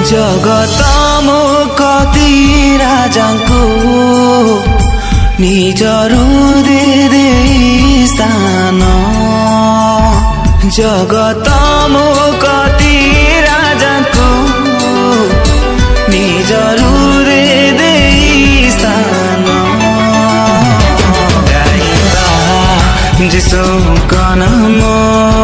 जगतमु कति राजाको निजरु दे स्थान जगतमु कति राजाको निजरु दे स्थान गाइबा जिसो कनम